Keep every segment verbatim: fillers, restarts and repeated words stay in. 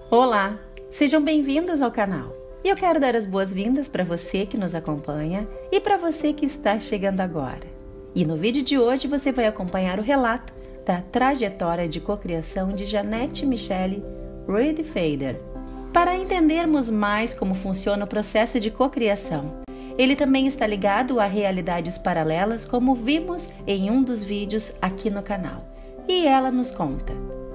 Olá, sejam bem-vindos ao canal. E eu quero dar as boas-vindas para você que nos acompanha e para você que está chegando agora. E no vídeo de hoje você vai acompanhar o relato da trajetória de cocriação de Jeanette Michelle Reed Fader. Para entendermos mais como funciona o processo de cocriação, ele também está ligado a realidades paralelas, como vimos em um dos vídeos aqui no canal. E ela nos conta.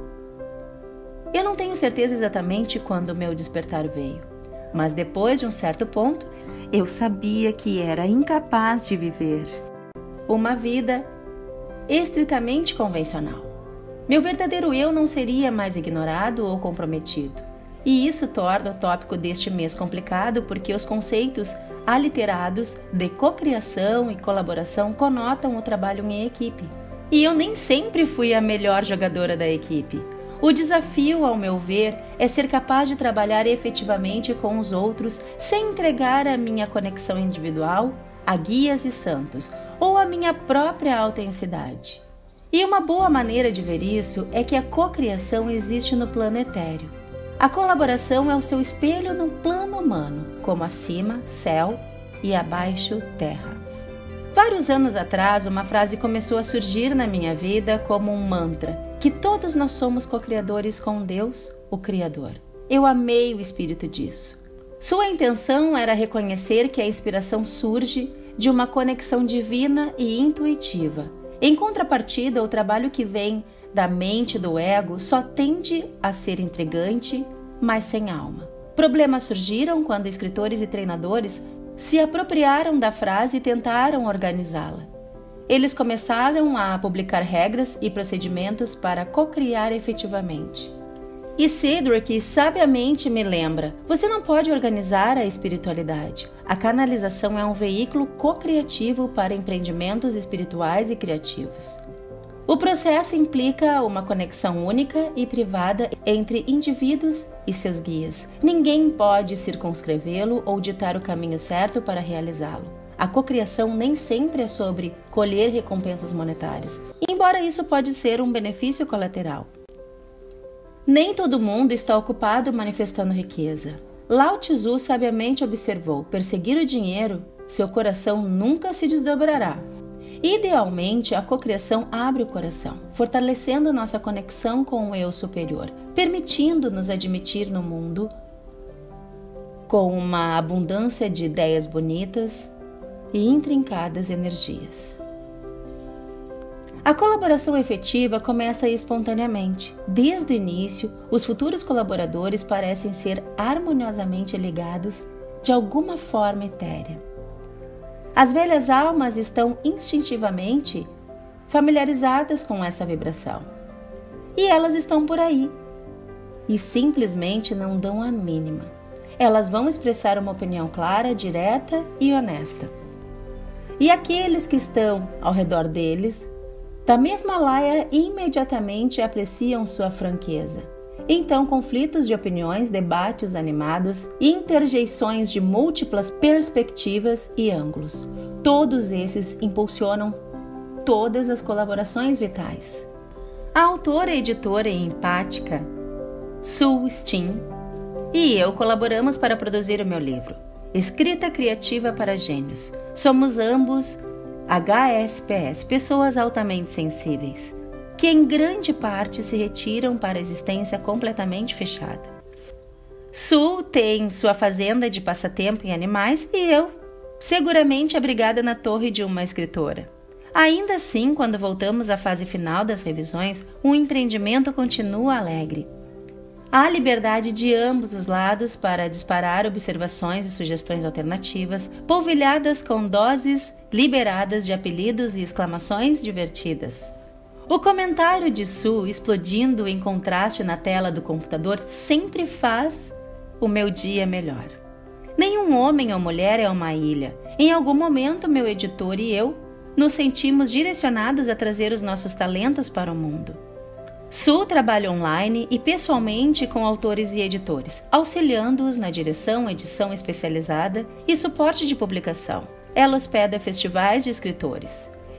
Eu não tenho certeza exatamente quando o meu despertar veio, mas depois de um certo ponto, eu sabia que era incapaz de viver uma vida estritamente convencional. Meu verdadeiro eu não seria mais ignorado ou comprometido. E isso torna o tópico deste mês complicado, porque os conceitos aliterados de cocriação e colaboração conotam o trabalho em equipe. E eu nem sempre fui a melhor jogadora da equipe. O desafio, ao meu ver, é ser capaz de trabalhar efetivamente com os outros sem entregar a minha conexão individual a guias e santos ou a minha própria autenticidade. E uma boa maneira de ver isso é que a cocriação existe no plano etéreo. A colaboração é o seu espelho no plano humano, como acima, céu, e abaixo, terra. Vários anos atrás, uma frase começou a surgir na minha vida como um mantra, que todos nós somos co-criadores com Deus, o Criador. Eu amei o espírito disso. Sua intenção era reconhecer que a inspiração surge de uma conexão divina e intuitiva. Em contrapartida, o trabalho que vem da mente do ego só tende a ser intrigante, mas sem alma. Problemas surgiram quando escritores e treinadores se apropriaram da frase e tentaram organizá-la. Eles começaram a publicar regras e procedimentos para cocriar efetivamente. E Cedric sabiamente me lembra: você não pode organizar a espiritualidade. A canalização é um veículo co-criativo para empreendimentos espirituais e criativos. O processo implica uma conexão única e privada entre indivíduos e seus guias. Ninguém pode circunscrevê-lo ou ditar o caminho certo para realizá-lo. A cocriação nem sempre é sobre colher recompensas monetárias, embora isso pode ser um benefício colateral. Nem todo mundo está ocupado manifestando riqueza. Lao Tzu sabiamente observou: perseguir o dinheiro, seu coração nunca se desdobrará. Idealmente, a cocriação abre o coração, fortalecendo nossa conexão com o eu superior, permitindo-nos admitir no mundo com uma abundância de ideias bonitas e intrincadas energias. A colaboração efetiva começa espontaneamente. Desde o início, os futuros colaboradores parecem ser harmoniosamente ligados de alguma forma etérea. As velhas almas estão instintivamente familiarizadas com essa vibração. E elas estão por aí. E simplesmente não dão a mínima. Elas vão expressar uma opinião clara, direta e honesta. E aqueles que estão ao redor deles, da mesma laia, imediatamente apreciam sua franqueza. Então, conflitos de opiniões, debates animados, interjeições de múltiplas perspectivas e ângulos. Todos esses impulsionam todas as colaborações vitais. A autora, editora e empática Sue Steen e eu colaboramos para produzir o meu livro, Escrita Criativa para Gênios. Somos ambos H S P S, pessoas altamente sensíveis, que em grande parte se retiram para a existência completamente fechada. Sue tem sua fazenda de passatempo em animais e eu, seguramente abrigada na torre de uma escritora. Ainda assim, quando voltamos à fase final das revisões, o empreendimento continua alegre. Há liberdade de ambos os lados para disparar observações e sugestões alternativas, polvilhadas com doses liberadas de apelidos e exclamações divertidas. O comentário de Sue explodindo em contraste na tela do computador sempre faz o meu dia melhor. Nenhum homem ou mulher é uma ilha. Em algum momento, meu editor e eu nos sentimos direcionados a trazer os nossos talentos para o mundo. Sue trabalha online e pessoalmente com autores e editores, auxiliando-os na direção, edição especializada e suporte de publicação. Ela hospeda festivais de escritores.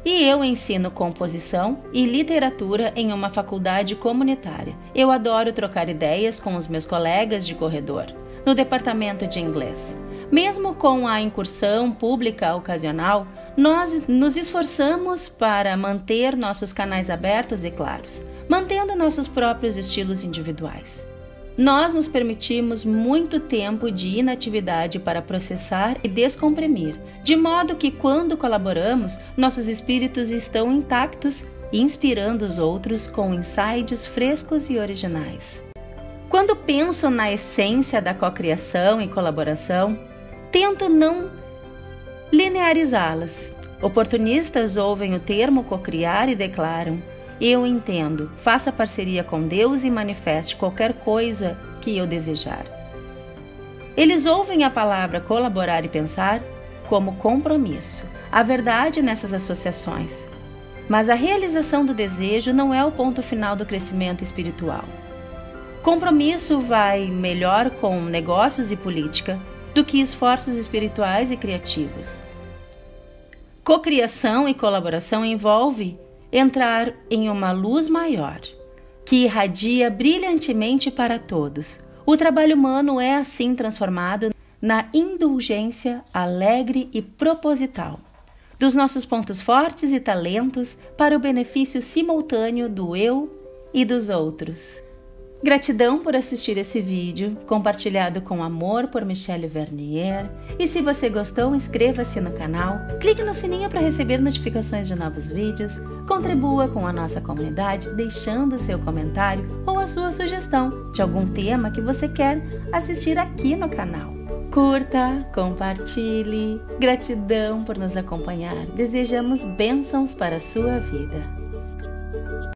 e eu ensino composição e literatura em uma faculdade comunitária. Eu adoro trocar ideias com os meus colegas de corredor, no departamento de inglês. Mesmo com a incursão pública ocasional, nós nos esforçamos para manter nossos canais abertos e claros, mantendo nossos próprios estilos individuais. Nós nos permitimos muito tempo de inatividade para processar e descomprimir, de modo que quando colaboramos, nossos espíritos estão intactos e inspirando os outros com insights frescos e originais. Quando penso na essência da cocriação e colaboração, tento não linearizá-las. Oportunistas ouvem o termo cocriar e declaram: eu entendo, faça parceria com Deus e manifeste qualquer coisa que eu desejar. Eles ouvem a palavra colaborar e pensar como compromisso, a verdade nessas associações. Mas a realização do desejo não é o ponto final do crescimento espiritual. Compromisso vai melhor com negócios e política do que esforços espirituais e criativos. Cocriação e colaboração envolve entrar em uma luz maior, que irradia brilhantemente para todos. O trabalho humano é assim transformado na indulgência alegre e proposital dos nossos pontos fortes e talentos para o benefício simultâneo do eu e dos outros. Gratidão por assistir esse vídeo, compartilhado com amor por Michele Vernier. E se você gostou, inscreva-se no canal, clique no sininho para receber notificações de novos vídeos, contribua com a nossa comunidade deixando seu comentário ou a sua sugestão de algum tema que você quer assistir aqui no canal. Curta, compartilhe. Gratidão por nos acompanhar. Desejamos bênçãos para a sua vida.